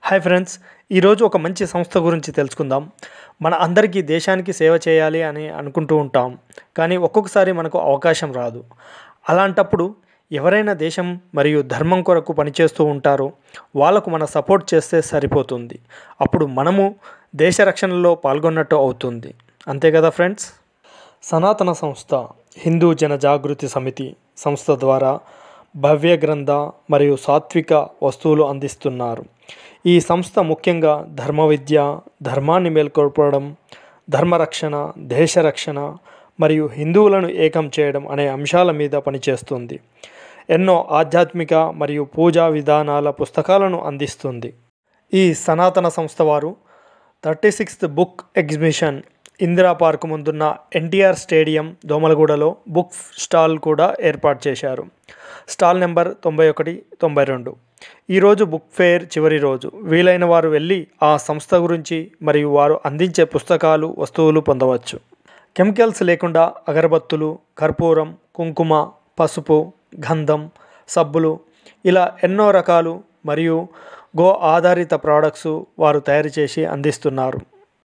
Hi friends, ఈరోజు ఒక మంచి సంస్థ గురించి తెలుసుకుందాం. మన అందరికీ దేశానికి సేవ చేయాలి అని అనుకుంటూ ఉంటాం, కానీ ఒక్కొక్కసారి మనకు అవకాశం రాదు. అలాంటప్పుడు ఎవరైనా దేశం మరియు ధర్మం కొరకు పనిచేస్తూ ఉంటారో వాళ్ళకు మన సపోర్ట్ చేస్తే సరిపోతుంది. అప్పుడు మనము దేశ రక్షణలో పాల్గొన్నట్టు అవుతుంది. అంతే కదా ఫ్రెండ్స్. సనాతన సంస్థ హిందూ జన జాగృతి సమితి సంస్థ ద్వారా భవ్య గ్రంథ మరియు సాత్విక వస్తువులు అందిస్తున్నారు. ఈ సంస్థ ముఖ్యంగా ధర్మ విద్య, ధర్మాన్ని మేల్కొల్పడం, ధర్మరక్షణ, దేశ రక్షణ మరియు హిందువులను ఏకం చేయడం అనే అంశాల మీద పనిచేస్తుంది. ఎన్నో ఆధ్యాత్మిక మరియు పూజా విధానాల పుస్తకాలను అందిస్తుంది. ఈ సనాతన సంస్థ వారు 36th book exhibition Indira park ముందున్న ఎన్టీఆర్ స్టేడియం దోమలగూడలో బుక్ స్టాల్ కూడా ఏర్పాటు చేశారు. Stall number 91, 92. ఈరోజు బుక్ ఫేర్ చివరి రోజు. వీలైన వారు వెళ్ళి ఆ సంస్థ గురించి మరియు వారు అందించే పుస్తకాలు, వస్తువులు పొందవచ్చు. కెమికల్స్ లేకుండా అగరబత్తులు, కర్పూరం, కుంకుమ, పసుపు, గంధం, సబ్బులు ఇలా ఎన్నో రకాలు మరియు గో ఆధారిత ప్రోడక్ట్స్ వారు తయారు చేసి అందిస్తున్నారు.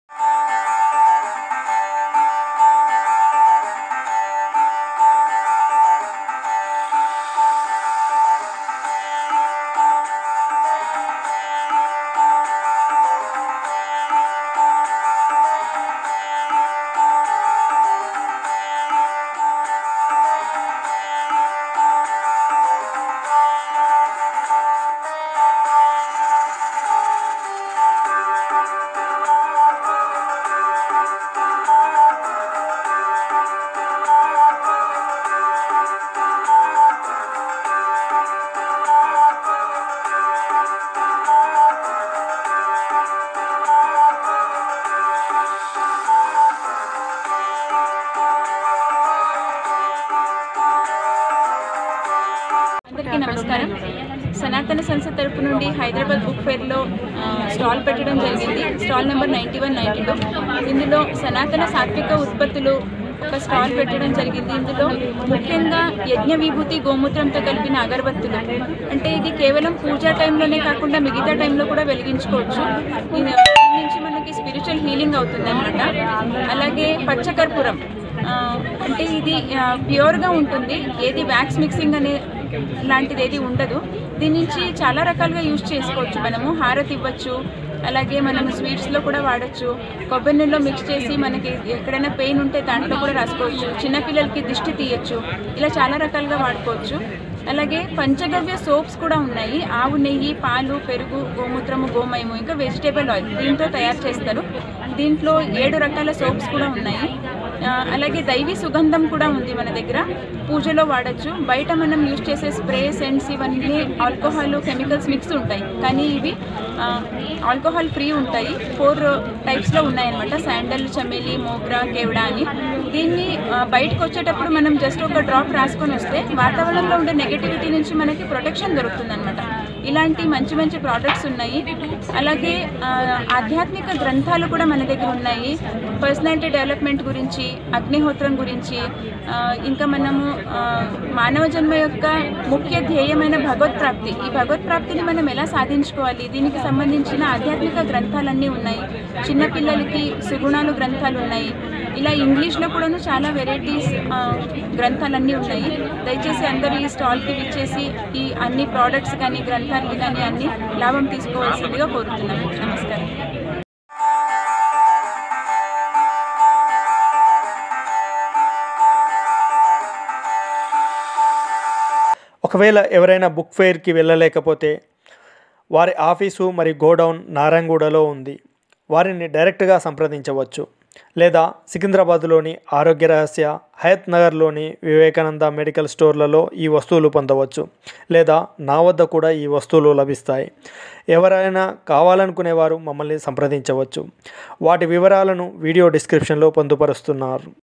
అందరికీ నమస్కారం. సనాతన సంస్థ తరపు నుండి హైదరాబాద్ బుక్ ఫేర్లో స్టాల్ పెట్టడం జరిగింది. Stall number 91, 92. ఇందులో సనాతన సాత్విక ఉత్పత్తులు ఒక స్టాల్ పెట్టడం జరిగింది. ఇందులో ముఖ్యంగా యజ్ఞ విభూతి గోమూత్రంతో కలిపిన అగరబత్తులు, అంటే ఇది కేవలం పూజా టైంలోనే కాకుండా మిగతా టైంలో కూడా వెలిగించుకోవచ్చు. దీని నుంచి మనకి స్పిరిచువల్ హీలింగ్ అవుతుంది అన్నమాట. అలాగే పచ్చకర్పూరం, అంటే ఇది ప్యూర్గా ఉంటుంది, ఏది వ్యాక్స్ మిక్సింగ్ అనే లాంటిది ఏది ఉండదు. దీని నుంచి చాలా రకాలుగా యూజ్ చేసుకోవచ్చు. మనము హారతి ఇవ్వచ్చు, అలాగే మనము స్వీట్స్లో కూడా వాడచ్చు. కొబ్బరి నీళ్ళలో మిక్స్ చేసి మనకి ఎక్కడైనా పెయిన్ ఉంటే దాంట్లో కూడా రాసుకోవచ్చు. చిన్నపిల్లలకి దిష్టి తీయచ్చు. ఇలా చాలా రకాలుగా వాడుకోవచ్చు. అలాగే పంచగవ్య సోప్స్ కూడా ఉన్నాయి. ఆవు నెయ్యి, పాలు, పెరుగు, గోమూత్రము, గోమయము, ఇంకా వెజిటేబుల్ ఆయిల్ దీంతో తయారు చేస్తారు. దీంట్లో 7 రకాల సోప్స్ కూడా ఉన్నాయి. అలాగే దైవీ సుగంధం కూడా ఉంది మన దగ్గర, పూజలో వాడచ్చు. బయట మనం యూజ్ చేసే స్ప్రే, సెంట్స్ ఇవన్నీ ఆల్కహాల్, కెమికల్స్ మిక్స్ ఉంటాయి, కానీ ఇవి ఆల్కహాల్ ఫ్రీ ఉంటాయి. 4 టైప్స్లో ఉన్నాయన్నమాట: శాండల్, చమేలి, మోగ్రా, కేవడా అని. దీన్ని బయటకు వచ్చేటప్పుడు మనం జస్ట్ ఒక డ్రాప్ రాసుకొని వస్తే వాతావరణంలో ఉండే నెగటివిటీ నుంచి మనకి ప్రొటెక్షన్ దొరుకుతుంది అనమాట. ఇలాంటి మంచి మంచి ప్రోడక్ట్స్ ఉన్నాయి. అలాగే ఆధ్యాత్మిక గ్రంథాలు కూడా మన దగ్గర ఉన్నాయి. పర్సనాలిటీ డెవలప్మెంట్ గురించి, అగ్నిహోత్రం గురించి, ఇంకా మనము మానవ జన్మ యొక్క ముఖ్య ధ్యేయమైన భగవత్ప్రాప్తి, ఈ భగవత్ప్రాప్తిని మనం ఎలా సాధించుకోవాలి, దీనికి సంబంధించిన ఆధ్యాత్మిక గ్రంథాలన్నీ ఉన్నాయి. చిన్నపిల్లలకి సుగుణాలు గ్రంథాలు ఉన్నాయి. ఇలా ఇంగ్లీష్లో కూడాను చాలా వెరైటీస్ గ్రంథాలన్నీ ఉన్నాయి. దయచేసి అందరూ ఈ స్టాల్కి విచ్చేసి ఈ అన్ని ప్రోడక్ట్స్ కానీ, గ్రంథాలు కానీ అన్ని లాభం తీసుకోవాల్సిందిగా కోరుతున్నాము. నమస్కారం. ఒకవేళ ఎవరైనా బుక్ ఫేర్కి వెళ్ళలేకపోతే వారి ఆఫీసు మరియు గోడౌన్ నారాయణగూడలో ఉంది. వారిని డైరెక్ట్గా సంప్రదించవచ్చు. లేదా సికింద్రాబాద్లోని ఆరోగ్య రహస్య, హయత్ నగర్లోని వివేకానంద మెడికల్ స్టోర్లలో ఈ వస్తువులు పొందవచ్చు. లేదా నా వద్ద కూడా ఈ వస్తువులు లభిస్తాయి. ఎవరైనా కావాలనుకునేవారు మమ్మల్ని సంప్రదించవచ్చు. వాటి వివరాలను వీడియో డిస్క్రిప్షన్లో పొందుపరుస్తున్నారు.